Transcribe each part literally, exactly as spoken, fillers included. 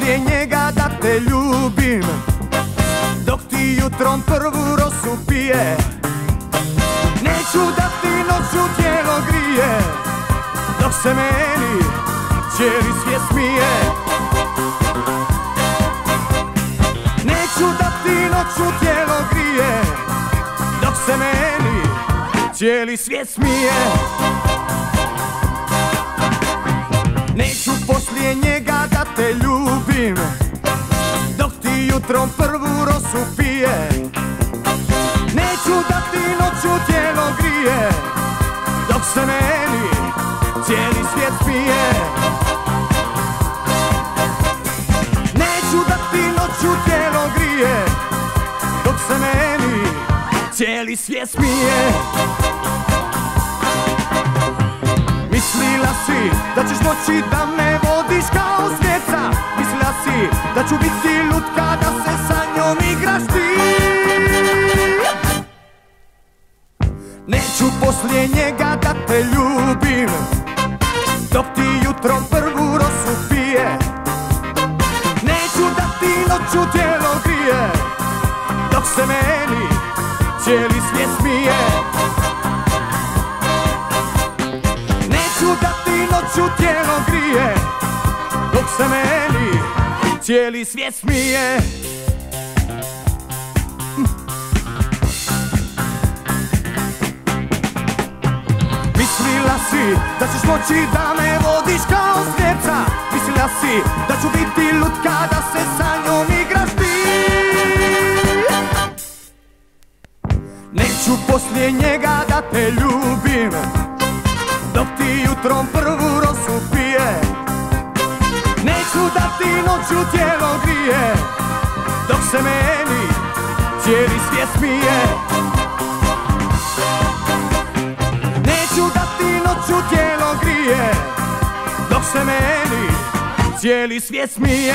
poslije njega da te ljubim, dok ti jutrom prvu rosu pije. Neću da ti noću tijelo grije, dok se meni cijeli svijet smije. Neću da ti noću tijelo grije, dok se meni cijeli svijet smije. Neću poslije njega da te ljubim, dok ti jutrom prvu rosu pije. Neću da ti noću tijelo grije, dok se meni cijeli svijet smije. Neću da ti noću tijelo grije, dok se meni cijeli svijet smije. Mislila si da ćeš moći da me vodiš kao svjeca, mislila si da ću biti lutka, da se sa njom igraš ti. Neću poslije njega da te ljubim, dok ti jutrom prvu rosu pije. Neću da ti noću tijelo grije, dok se meni cijeli svijet smije. Neću da ti noću tijelo grije, dok se meni cijeli svijet smije. Mislila si da ćeš moći da me vodiš kao svjeca, mislila si da ću biti lutka, da se sa njom igraš ti. Neću poslije njega da te ljubim, dok ti jutrom prvu rosu pije. Neću da ti noću tijelo grije, dok se meni cijeli svijet smije. Neću da ti noću tijelo grije, dok se meni cijeli svijet smije.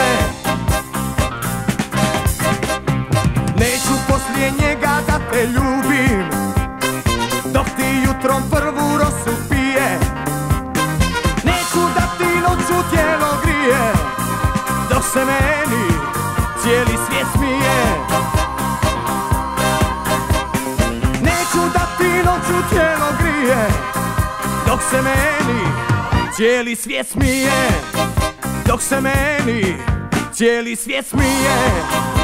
Neću poslije njega da te ljubim, dok ti jutrom prvu rosu pije. Neću da ti noću tijelo grije, dok se meni cijeli svijet smije. Neću da ti noću tijelo grije, dok se meni cijeli svijet smije. Dok se meni cijeli svijet smije.